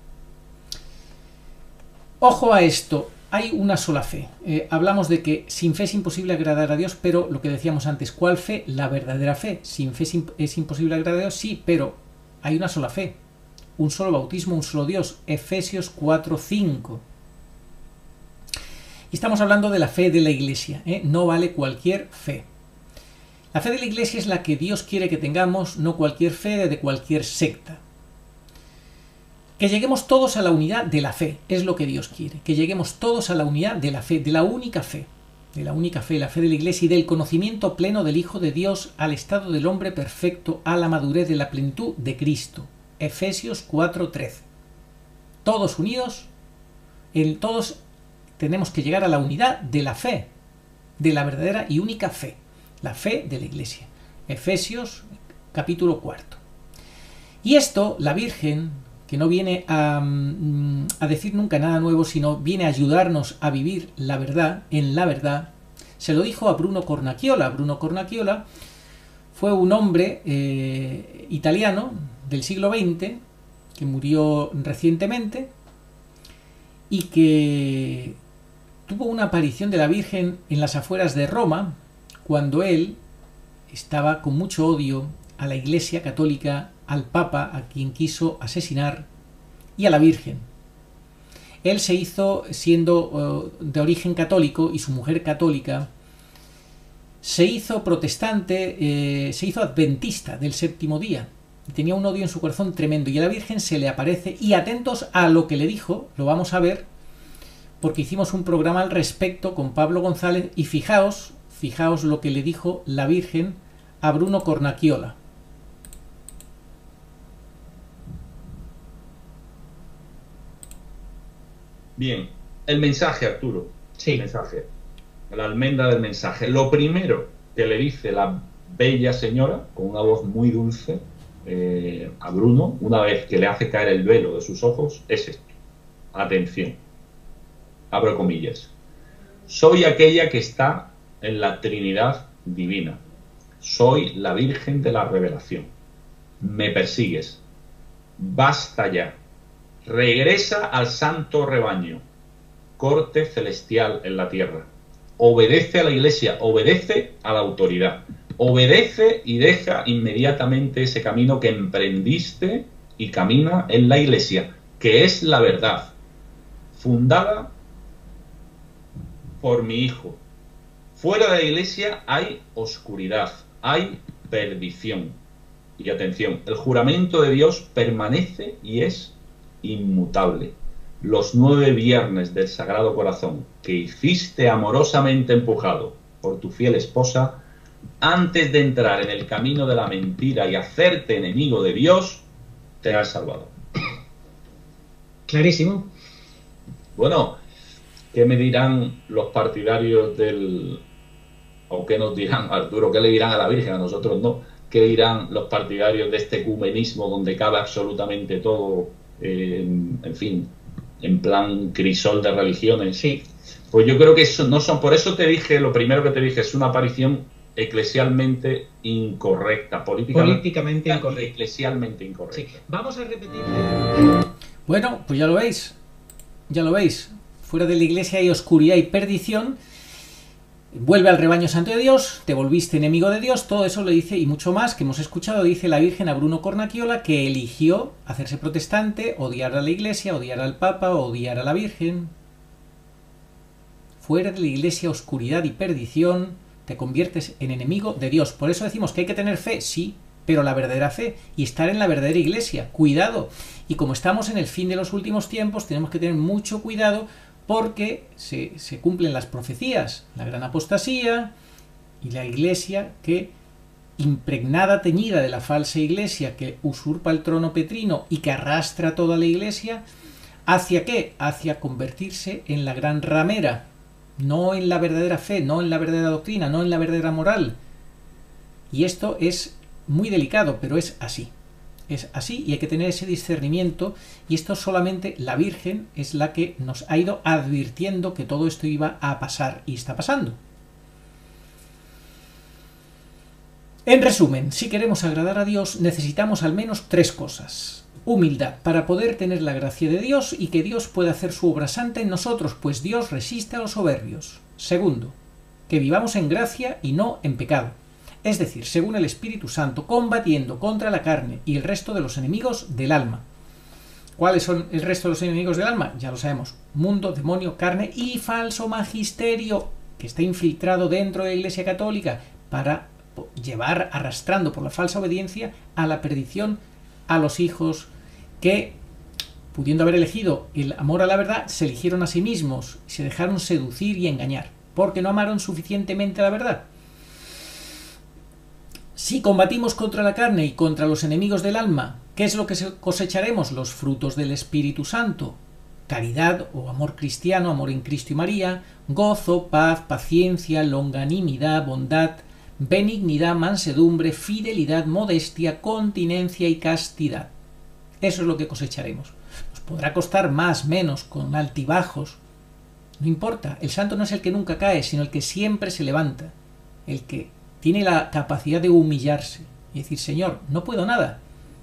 ojo a esto. Hay una sola fe. Eh, hablamos de que sin fe es imposible agradar a Dios, pero lo que decíamos antes, ¿cuál fe? La verdadera fe. Sin fe es, imp es imposible agradar a Dios, sí, pero hay una sola fe. Un solo bautismo, un solo Dios. Efesios cuatro, cinco. Y estamos hablando de la fe de la Iglesia. ¿eh? No vale cualquier fe. La fe de la Iglesia es la que Dios quiere que tengamos, no cualquier fe de cualquier secta. Que lleguemos todos a la unidad de la fe, es lo que Dios quiere. Que lleguemos todos a la unidad de la fe, de la única fe. De la única fe, la fe de la Iglesia y del conocimiento pleno del Hijo de Dios al estado del hombre perfecto, a la madurez de la plenitud de Cristo. Efesios cuatro, trece. Todos unidos, en todos tenemos que llegar a la unidad de la fe, de la verdadera y única fe, la fe de la Iglesia. Efesios capítulo cuarto. Y esto, la Virgen, que no viene a, a decir nunca nada nuevo, sino viene a ayudarnos a vivir la verdad, en la verdad, se lo dijo a Bruno Cornacchiola. Bruno Cornacchiola fue un hombre eh, italiano del siglo veinte, que murió recientemente, y que tuvo una aparición de la Virgen en las afueras de Roma, cuando él estaba con mucho odio a la Iglesia católica, al Papa, a quien quiso asesinar, y a la Virgen. Él se hizo, siendo uh, de origen católico, y su mujer católica, se hizo protestante, eh, se hizo adventista del séptimo día. Y tenía un odio en su corazón tremendo, y a la Virgen se le aparece, y atentos a lo que le dijo, lo vamos a ver, porque hicimos un programa al respecto con Pablo González, y fijaos, fijaos lo que le dijo la Virgen a Bruno Cornacchiola. Bien, el mensaje, Arturo. Sí. El mensaje. La almendra del mensaje. Lo primero que le dice la bella señora, con una voz muy dulce, eh, a Bruno, una vez que le hace caer el velo de sus ojos, es esto. Atención. Abro comillas. Soy aquella que está en la Trinidad Divina. Soy la Virgen de la Revelación. Me persigues. Basta ya. Regresa al santo rebaño. Corte celestial en la tierra. Obedece a la Iglesia, obedece a la autoridad. Obedece y deja inmediatamente ese camino que emprendiste y camina en la Iglesia, que es la verdad, fundada por mi Hijo. Fuera de la Iglesia hay oscuridad, hay perdición. Y atención, el juramento de Dios permanece y es inmutable. los nueve viernes del Sagrado Corazón que hiciste amorosamente empujado por tu fiel esposa, antes de entrar en el camino de la mentira y hacerte enemigo de Dios, te has salvado. Clarísimo. Bueno, ¿qué me dirán los partidarios del... o qué nos dirán, Arturo, qué le dirán a la Virgen? A nosotros no. ¿Qué dirán los partidarios de este ecumenismo donde cabe absolutamente todo, eh, en fin, en plan crisol de religiones? Sí. Pues yo creo que eso no son... Por eso te dije, lo primero que te dije, es una aparición eclesialmente incorrecta, políticamente, políticamente incorrecta, eclesialmente incorrecta. Sí. Vamos a repetir. Bueno, pues ya lo veis, ya lo veis. Fuera de la iglesia hay oscuridad y perdición. Vuelve al rebaño santo de Dios, te volviste enemigo de Dios, todo eso lo dice, y mucho más que hemos escuchado, dice la Virgen a Bruno Cornacchiola, que eligió hacerse protestante, odiar a la iglesia, odiar al Papa, odiar a la Virgen. Fuera de la iglesia, oscuridad y perdición, te conviertes en enemigo de Dios. Por eso decimos que hay que tener fe, sí, pero la verdadera fe, y estar en la verdadera iglesia. Cuidado. Y como estamos en el fin de los últimos tiempos, tenemos que tener mucho cuidado porque se, se cumplen las profecías, la gran apostasía y la iglesia que, impregnada, teñida de la falsa iglesia que usurpa el trono petrino y que arrastra a toda la iglesia, ¿hacia qué? Hacia convertirse en la gran ramera, no en la verdadera fe, no en la verdadera doctrina, no en la verdadera moral. Y esto es muy delicado, pero es así. Es así y hay que tener ese discernimiento, y esto solamente la Virgen es la que nos ha ido advirtiendo que todo esto iba a pasar y está pasando. En resumen, si queremos agradar a Dios necesitamos al menos tres cosas. Humildad, para poder tener la gracia de Dios y que Dios pueda hacer su obra santa en nosotros, pues Dios resiste a los soberbios. Segundo, que vivamos en gracia y no en pecado. Es decir, según el Espíritu Santo, combatiendo contra la carne y el resto de los enemigos del alma. ¿Cuáles son el resto de los enemigos del alma? Ya lo sabemos. Mundo, demonio, carne y falso magisterio, que está infiltrado dentro de la Iglesia Católica para llevar arrastrando por la falsa obediencia a la perdición a los hijos que, pudiendo haber elegido el amor a la verdad, se eligieron a sí mismos, se dejaron seducir y engañar, porque no amaron suficientemente la verdad. Si combatimos contra la carne y contra los enemigos del alma, ¿qué es lo que cosecharemos? Los frutos del Espíritu Santo. Caridad o amor cristiano, amor en Cristo y María, gozo, paz, paciencia, longanimidad, bondad, benignidad, mansedumbre, fidelidad, modestia, continencia y castidad. Eso es lo que cosecharemos. Nos podrá costar más, menos, con altibajos. No importa, el santo no es el que nunca cae, sino el que siempre se levanta, el que tiene la capacidad de humillarse y decir, Señor, no puedo nada.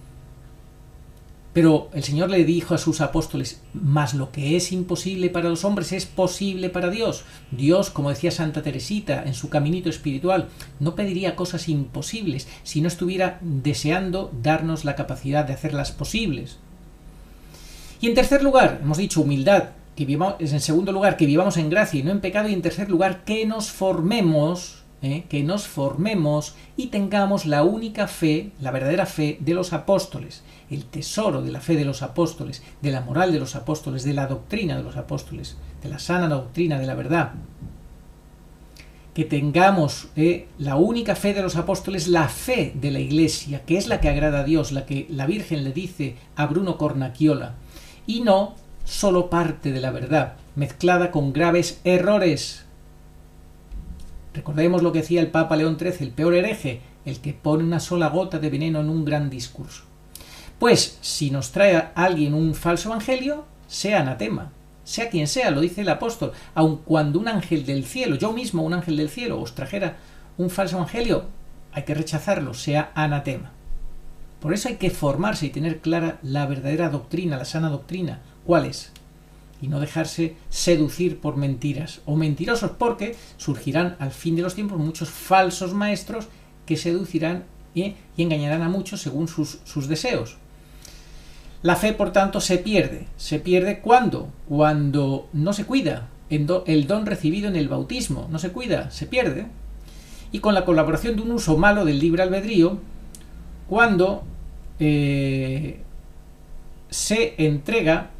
Pero el Señor le dijo a sus apóstoles, mas lo que es imposible para los hombres es posible para Dios. Dios, como decía Santa Teresita en su caminito espiritual, no pediría cosas imposibles si no estuviera deseando darnos la capacidad de hacerlas posibles. Y en tercer lugar, hemos dicho humildad, que vivamos, en segundo lugar, que vivamos en gracia y no en pecado, y en tercer lugar, que nos formemos, ¿eh? que nos formemos y tengamos la única fe, la verdadera fe de los apóstoles, el tesoro de la fe de los apóstoles, de la moral de los apóstoles, de la doctrina de los apóstoles, de la sana doctrina de la verdad. Que tengamos eh, la única fe de los apóstoles, la fe de la Iglesia, que es la que agrada a Dios, la que la Virgen le dice a Bruno Cornacchiola, y no solo parte de la verdad, mezclada con graves errores. Recordemos lo que decía el Papa León trece, el peor hereje, el que pone una sola gota de veneno en un gran discurso. Pues, si nos trae a alguien un falso evangelio, sea anatema, sea quien sea, lo dice el apóstol, aun cuando un ángel del cielo, yo mismo un ángel del cielo, os trajera un falso evangelio, hay que rechazarlo, sea anatema. Por eso hay que formarse y tener clara la verdadera doctrina, la sana doctrina, ¿cuál es? Y no dejarse seducir por mentiras o mentirosos, porque surgirán al fin de los tiempos muchos falsos maestros que seducirán y, y engañarán a muchos según sus, sus deseos. La fe, por tanto, se pierde. ¿Se pierde cuándo? Cuando no se cuida. El don recibido en el bautismo no se cuida, se pierde. Y con la colaboración de un uso malo del libre albedrío, cuando eh, se entrega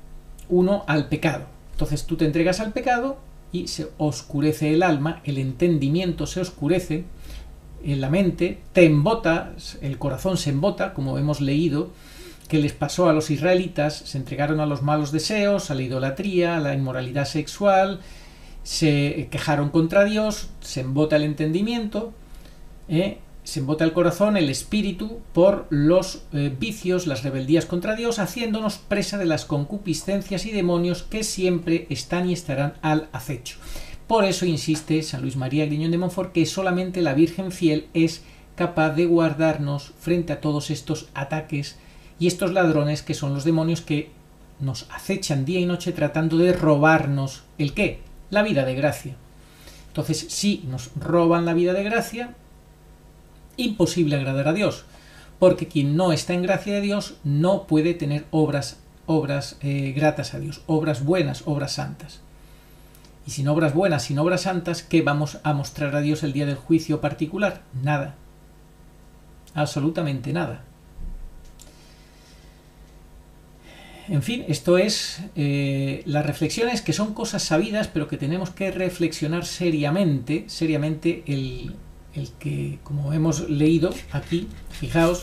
uno al pecado. Entonces tú te entregas al pecado y se oscurece el alma, el entendimiento se oscurece en la mente, te embota, el corazón se embota, como hemos leído, que les pasó a los israelitas, se entregaron a los malos deseos, a la idolatría, a la inmoralidad sexual, se quejaron contra Dios, se embota el entendimiento, ¿eh? se embota el corazón, el espíritu, por los eh, vicios, las rebeldías contra Dios, haciéndonos presa de las concupiscencias y demonios que siempre están y estarán al acecho. Por eso insiste San Luis María Griñón de Montfort que solamente la Virgen fiel es capaz de guardarnos frente a todos estos ataques y estos ladrones que son los demonios que nos acechan día y noche tratando de robarnos ¿el qué? La vida de gracia. Entonces, si nos roban la vida de gracia, imposible agradar a Dios, porque quien no está en gracia de Dios no puede tener obras, obras eh, gratas a Dios, obras buenas, obras santas. Y sin obras buenas, sin obras santas, ¿qué vamos a mostrar a Dios el día del juicio particular? Nada. Absolutamente nada. En fin, esto es eh, las reflexiones que son cosas sabidas, pero que tenemos que reflexionar seriamente, seriamente el, el que, como hemos leído aquí, fijaos,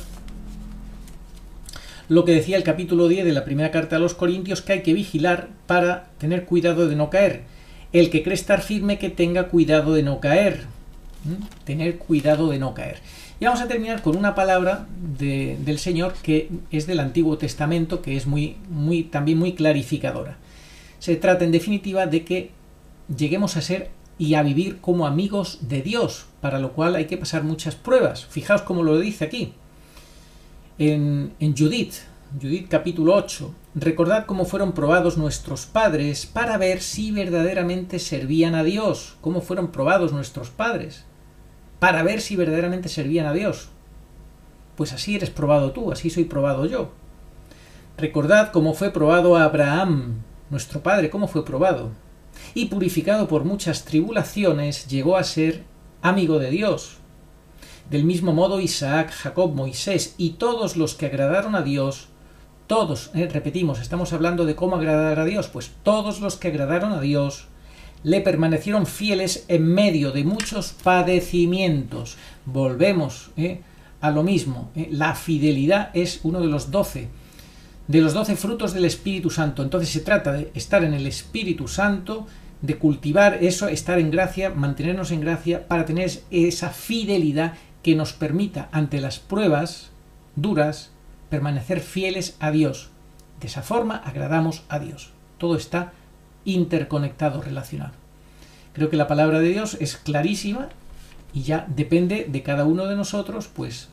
lo que decía el capítulo diez de la primera carta a los Corintios, que hay que vigilar para tener cuidado de no caer. El que cree estar firme, que tenga cuidado de no caer. ¿Mm? Tener cuidado de no caer. Y vamos a terminar con una palabra de, del Señor que es del Antiguo Testamento, que es muy, muy, también muy clarificadora. Se trata, en definitiva, de que lleguemos a ser y a vivir como amigos de Dios, para lo cual hay que pasar muchas pruebas. Fijaos cómo lo dice aquí. En, en Judith, Judith capítulo ocho, recordad cómo fueron probados nuestros padres para ver si verdaderamente servían a Dios. Cómo fueron probados nuestros padres para ver si verdaderamente servían a Dios. Pues así eres probado tú, así soy probado yo. Recordad cómo fue probado a Abraham, nuestro padre, cómo fue probado. Y purificado por muchas tribulaciones, llegó a ser amigo de Dios. Del mismo modo Isaac, Jacob, Moisés y todos los que agradaron a Dios, todos, eh, repetimos, estamos hablando de cómo agradar a Dios, pues todos los que agradaron a Dios le permanecieron fieles en medio de muchos padecimientos. Volvemos eh, a lo mismo. Eh. La fidelidad es uno de los doce, de los doce frutos del Espíritu Santo. Entonces se trata de estar en el Espíritu Santo, de cultivar eso, estar en gracia, mantenernos en gracia, para tener esa fidelidad que nos permita, ante las pruebas duras, permanecer fieles a Dios. De esa forma agradamos a Dios. Todo está interconectado, relacionado. Creo que la palabra de Dios es clarísima y ya depende de cada uno de nosotros, pues,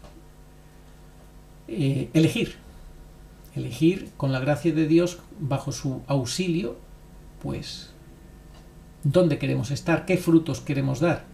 eh, elegir. Elegir con la gracia de Dios, bajo su auxilio, pues, dónde queremos estar, qué frutos queremos dar.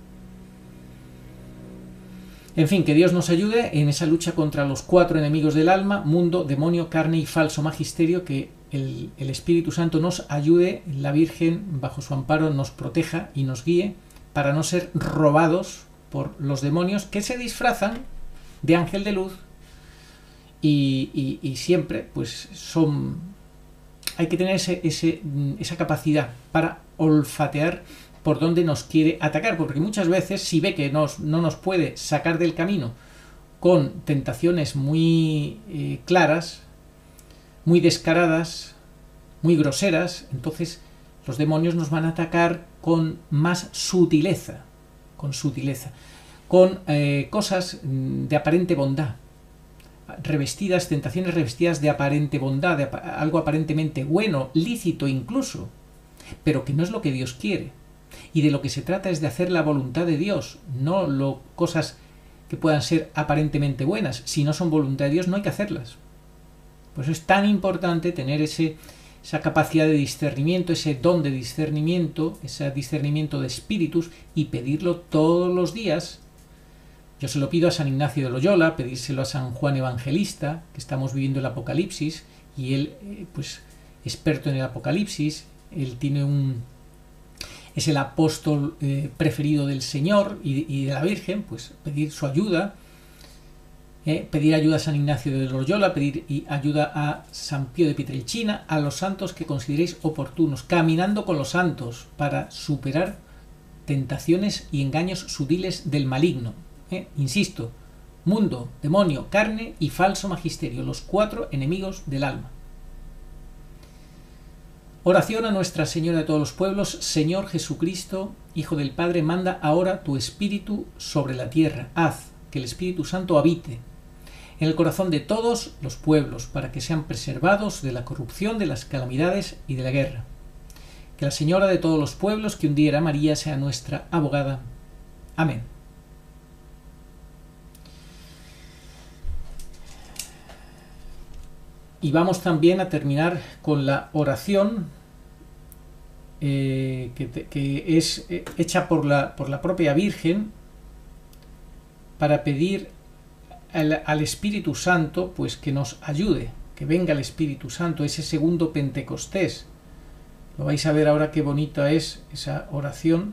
En fin, que Dios nos ayude en esa lucha contra los cuatro enemigos del alma: mundo, demonio, carne y falso magisterio. Que el, el Espíritu Santo nos ayude, la Virgen bajo su amparo nos proteja y nos guíe para no ser robados por los demonios que se disfrazan de ángel de luz y, y, y siempre pues son... Hay que tener ese, ese, esa capacidad para olfatear por dónde nos quiere atacar, porque muchas veces, si ve que nos, no nos puede sacar del camino con tentaciones muy eh, claras, muy descaradas, muy groseras, entonces los demonios nos van a atacar con más sutileza, con sutileza, con eh, cosas de aparente bondad, revestidas, tentaciones revestidas de aparente bondad, de ap algo aparentemente bueno, lícito incluso, pero que no es lo que Dios quiere. Y de lo que se trata es de hacer la voluntad de Dios, no lo, cosas que puedan ser aparentemente buenas. Si no son voluntad de Dios, no hay que hacerlas. Por eso es tan importante tener ese, esa capacidad de discernimiento, ese don de discernimiento, ese discernimiento de espíritus, y pedirlo todos los días. Yo se lo pido a San Ignacio de Loyola, pedírselo a San Juan Evangelista, que estamos viviendo el Apocalipsis, y él, pues, experto en el Apocalipsis, él tiene un... es el apóstol eh, preferido del Señor y, y de la Virgen, pues pedir su ayuda. Eh, pedir ayuda a San Ignacio de Loyola, pedir ayuda a San Pío de Pietrelcina, a los santos que consideréis oportunos, caminando con los santos para superar tentaciones y engaños sutiles del maligno. Eh, insisto, mundo, demonio, carne y falso magisterio, los cuatro enemigos del alma. Oración a Nuestra Señora de todos los pueblos. Señor Jesucristo, Hijo del Padre, manda ahora tu Espíritu sobre la tierra. Haz que el Espíritu Santo habite en el corazón de todos los pueblos, para que sean preservados de la corrupción, de las calamidades y de la guerra. Que la Señora de todos los pueblos, que un día era María, sea nuestra abogada. Amén. Y vamos también a terminar con la oración eh, que, que es eh, hecha por la, por la propia Virgen para pedir al, al Espíritu Santo pues que nos ayude, que venga el Espíritu Santo, ese segundo Pentecostés. Lo vais a ver ahora qué bonita es esa oración.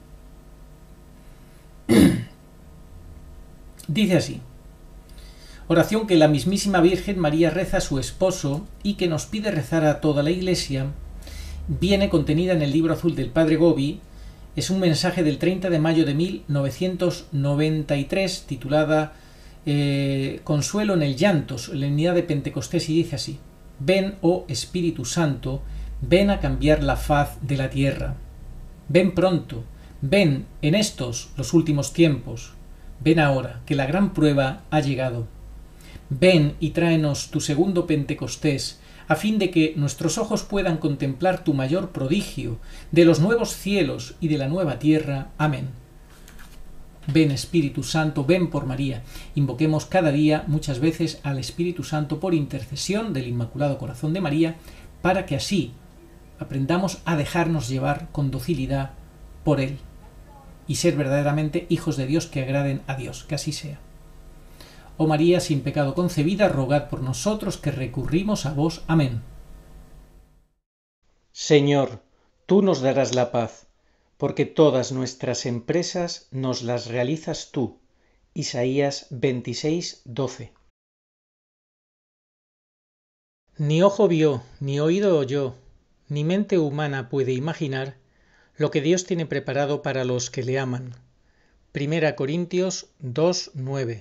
Dice así: oración que la mismísima Virgen María reza a su esposo y que nos pide rezar a toda la Iglesia, viene contenida en el libro azul del Padre Gobi. Es un mensaje del treinta de mayo de mil novecientos noventa y tres titulada eh, Consuelo en el llanto, solemnidad de Pentecostés, y dice así: ven, oh Espíritu Santo, ven a cambiar la faz de la tierra. Ven pronto, ven en estos los últimos tiempos. Ven ahora, que la gran prueba ha llegado. Ven y tráenos tu segundo Pentecostés, a fin de que nuestros ojos puedan contemplar tu mayor prodigio, de los nuevos cielos y de la nueva tierra. Amén. Ven, Espíritu Santo, ven por María. Invoquemos cada día, muchas veces, al Espíritu Santo por intercesión del Inmaculado Corazón de María, para que así aprendamos a dejarnos llevar con docilidad por Él y ser verdaderamente hijos de Dios que agraden a Dios. Que así sea. Oh María, sin pecado concebida, rogad por nosotros que recurrimos a vos. Amén. Señor, tú nos darás la paz, porque todas nuestras empresas nos las realizas tú. Isaías veintiséis, doce. Ni ojo vio, ni oído oyó, ni mente humana puede imaginar lo que Dios tiene preparado para los que le aman. Primera Corintios dos, nueve.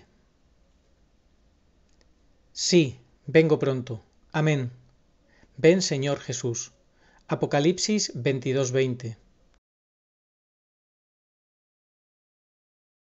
Sí, vengo pronto. Amén. Ven, Señor Jesús. Apocalipsis veintidós, veinte.